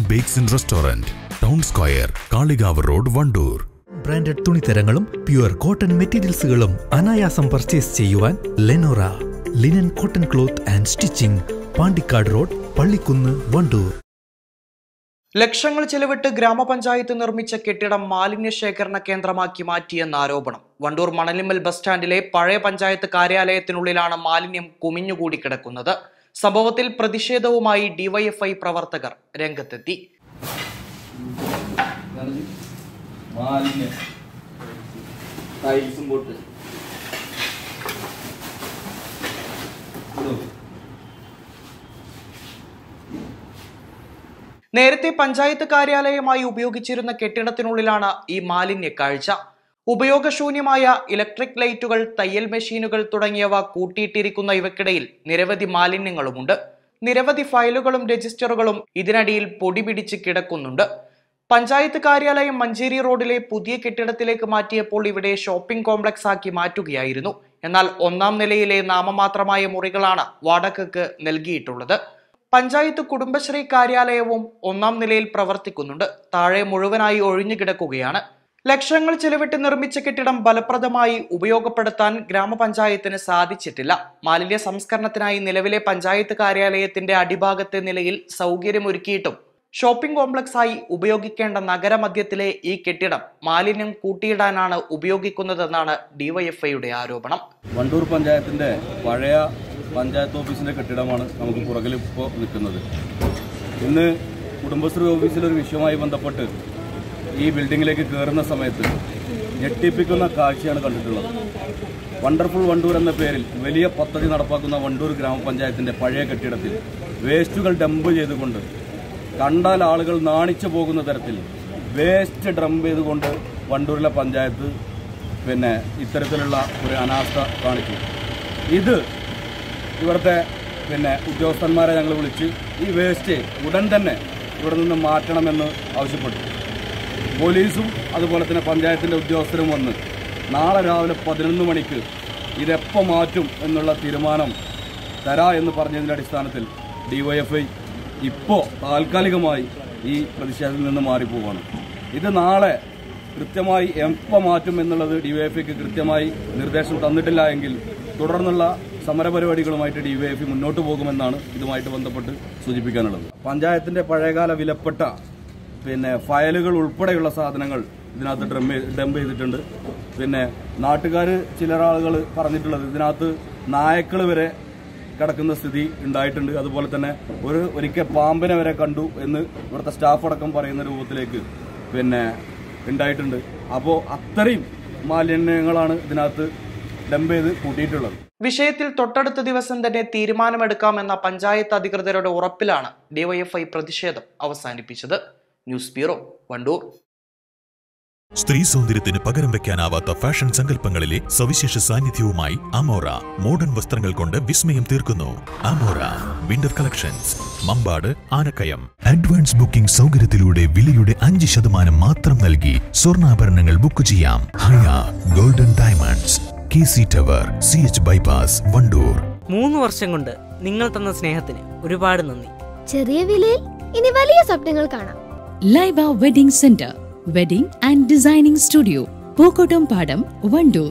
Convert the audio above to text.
Bakes and Restaurant, Town Square, Kaligav Road, Vandoor. Branded തുണിത്തരങ്ങളും pure cotton മെറ്റീരിയൽസുകളും അനായാസം purchase ചെയ്യുവാൻ Lenora linen cotton cloth and stitching, Pandikkad road, Pallikkunnu, Vandoor. ലക്ഷങ്ങൾ ചെലവിട്ട് ഗ്രാമപഞ്ചായത്ത് നിർമ്മിച്ച കെട്ടിടം മാലിന്യ ശേഖരണ കേന്ദ്രമാക്കി മാറ്റിയെന്ന ആരോപണം. വണ്ടൂർ മണലിമ്മൽ ബസ് സ്റ്റാൻഡിലെ പഴയ പഞ്ചായത്ത് കാര്യാലയത്തിനുള്ളിലാണ് മാലിന്യം കുമിഞ്ഞുകൂടി കിടക്കുന്നത്. സംഭവത്തിൽ പ്രതിഷേധവുമായി ഡിവൈഎഫ്ഐ പ്രവർത്തകർ രംഗത്തെത്തി. നേരത്തെ പഞ്ചായത്ത് കാര്യാലയമായി ഉപയോഗിച്ചിരുന്ന കെട്ടിടത്തിനുള്ളിലാണ് ഈ മാലിന്യ കാഴ്ച. ഉപയോഗശൂന്യമായ ഇലക്ട്രിക് ലൈറ്റുകൾ, തയ്യൽ മെഷീനുകൾ തുടങ്ങിയവ കൂട്ടിയിട്ടിരിക്കുന്ന ഇവക്കിടയിൽ നിരവധി മാലിന്യങ്ങളുമുണ്ട്. നിരവധി ഫയലുകളും രജിസ്റ്ററുകളും ഇതിനടിയിൽ പൊടി പിടിച്ച് കിടക്കുന്നുണ്ട്. പഞ്ചായത്ത് കാര്യാലയം മഞ്ചേരി റോഡിലെ പുതിയ കെട്ടിടത്തിലേക്ക് മാറ്റിയപ്പോൾ ഇവിടെ ഷോപ്പിംഗ് കോംപ്ലക്സ് ആക്കി മാറ്റുകയായിരുന്നു. എന്നാൽ ഒന്നാം നിലയിലെ നാമമാത്രമായ മുറികളാണ് വാടകയ്ക്ക് നൽകിയിട്ടുള്ളത്. പഞ്ചായത്ത് കുടുംബശ്രീ കാര്യാലയവും ഒന്നാം നിലയിൽ പ്രവർത്തിക്കുന്നുണ്ട്. താഴെ മുഴുവനായി ഒഴിഞ്ഞു കിടക്കുകയാണ്. ലക്ഷങ്ങൾ ചെലവിട്ട് നിർമ്മിച്ച കെട്ടിടം ഫലപ്രദമായി ഉപയോഗപ്പെടുത്താൻ ഗ്രാമപഞ്ചായത്തിന് സാധിച്ചിട്ടില്ല. മാലിന്യ സംസ്കരണത്തിനായി നിലവിലെ പഞ്ചായത്ത് കാര്യാലയത്തിന്റെ അടിഭാഗത്തെ നിലയിൽ സൗകര്യമൊരുക്കിയിട്ടും ഷോപ്പിംഗ് കോംപ്ലക്സായി ഉപയോഗിക്കേണ്ട നഗരമധ്യത്തിലെ ഈ കെട്ടിടം മാലിന്യം കൂട്ടിയിടാനാണ് ഉപയോഗിക്കുന്നതെന്നാണ് ഡിവൈഎഫ്ഐയുടെ ആരോപണം. വണ്ടൂർ പഞ്ചായത്തിന്റെ പഴയ പഞ്ചായത്ത് ഓഫീസിന്റെ കെട്ടിടമാണ് നമുക്ക് പുറകിൽ ഇപ്പോൾ നിൽക്കുന്നത്. ഇന്ന് കുടുംബശ്രീ ഓഫീസിലൊരു വിഷയവുമായി ബന്ധപ്പെട്ട് ഈ ബിൽഡിങ്ങിലേക്ക് കയറുന്ന സമയത്ത് ഞെട്ടിപ്പിക്കുന്ന കാഴ്ചയാണ് കണ്ടിട്ടുള്ളത്. വണ്ടർഫുൾ വണ്ടൂർ എന്ന പേരിൽ വലിയ പദ്ധതി നടപ്പാക്കുന്ന വണ്ടൂർ ഗ്രാമപഞ്ചായത്തിന്റെ പഴയ കെട്ടിടത്തിൽ വേസ്റ്റുകൾ ഡംപ് ചെയ്തുകൊണ്ട്, കണ്ടാൽ ആളുകൾ നാണിച്ചു പോകുന്ന തരത്തിൽ വേസ്റ്റ് ഡംപ് ചെയ്തുകൊണ്ട് വണ്ടൂരിലെ പഞ്ചായത്ത് ഇത്തരത്തിലുള്ള ഒരു അനാസ്ഥ കാണിച്ചു. ഇത് ഇവിടുത്തെ ഉദ്യോഗസ്ഥന്മാരെ ഞങ്ങൾ വിളിച്ച് ഈ വേസ്റ്റ് ഉടൻ തന്നെ ഇവിടെ നിന്ന് മാറ്റണമെന്ന് ആവശ്യപ്പെട്ടു. പോലീസും അതുപോലെ തന്നെ പഞ്ചായത്തിൻ്റെ ഉദ്യോഗസ്ഥരും വന്ന് നാളെ രാവിലെ 11 മണിക്ക് ഇതെപ്പോൾ മാറ്റും എന്നുള്ള തീരുമാനം എന്ന് പറഞ്ഞതിൻ്റെ അടിസ്ഥാനത്തിൽ ഡിവൈഎഫ്ഐ ഇപ്പോൾ താൽക്കാലികമായി ഈ പ്രതിഷേധത്തിൽ നിന്ന് മാറിപ്പോവാണ്. ഇത് നാളെ കൃത്യമായി എപ്പോൾ മാറ്റും എന്നുള്ളത് ഡിവൈഎഫ്ഐക്ക് കൃത്യമായി നിർദ്ദേശം തന്നിട്ടില്ല എങ്കിൽ തുടർന്നുള്ള സമരപരിപാടികളുമായിട്ട് ഡിവൈഎഫ്ഐ മുന്നോട്ട് പോകുമെന്നാണ് ഇതുമായിട്ട് ബന്ധപ്പെട്ട് സൂചിപ്പിക്കാനുള്ളത്. പഞ്ചായത്തിന്റെ പഴയകാല വിലപ്പെട്ട ഫയലുകൾ ഉൾപ്പെടെയുള്ള സാധനങ്ങൾ ഇതിനകത്ത് ഡംപ് ചെയ്തിട്ടുണ്ട്. നാട്ടുകാർ ചിലരാളുകൾ പറഞ്ഞിട്ടുള്ളത് ഇതിനകത്ത് നായക്കൾ വരെ കിടക്കുന്ന സ്ഥിതി ഉണ്ടായിട്ടുണ്ട്. അതുപോലെ തന്നെ ഒരിക്കൽ പാമ്പിനെ വരെ കണ്ടു എന്ന് ഇവിടുത്തെ സ്റ്റാഫ് അടക്കം പറയുന്ന രൂപത്തിലേക്ക് ഉണ്ടായിട്ടുണ്ട്. അപ്പോൾ അത്രയും മാലിന്യങ്ങളാണ് ഇതിനകത്ത് ഡംപ് ചെയ്ത് കൂട്ടിയിട്ടുള്ളത്. വിഷയത്തിൽ തൊട്ടടുത്ത ദിവസം തന്നെ തീരുമാനമെടുക്കാമെന്ന പഞ്ചായത്ത് അധികൃതരുടെ ഉറപ്പിലാണ് ഡിവൈഎഫ്ഐ പ്രതിഷേധം അവസാനിപ്പിച്ചത്. News bureau, Vandoor. സ്ത്രീ സൗന്ദര്യത്തിന് പകരം വെക്കാനാവാത്ത ഫാഷൻ സങ്കല്പങ്ങളിലെ സവിശേഷ സാന്നിധ്യവുമായി അമോറ മോഡേൺ വസ്ത്രങ്ങൾ കൊണ്ട് വിസ്മയം തീർക്കുന്നു. Amora winter collections, Mambad, Anakkayam. Advance booking സൗകര്യത്തിലൂടെ വിലയുടെ 5% മാത്രം നൽകി സ്വർണ്ണാഭരണങ്ങൾ ബുക്ക് ചെയ്യാം. Haya golden diamonds, KC tower, CH bypass, Vandoor. 3 വർഷം കൊണ്ട് നിങ്ങൾ തന്ന സ്നേഹത്തിന് ഒരുപാട് നന്ദി. ചെറിയ വിലയിൽ ഇനി വലിയ സ്വപ്നങ്ങൾ കാണാം. Laiba wedding centre, wedding and designing studio, Pookkottumpadam, Wandoor.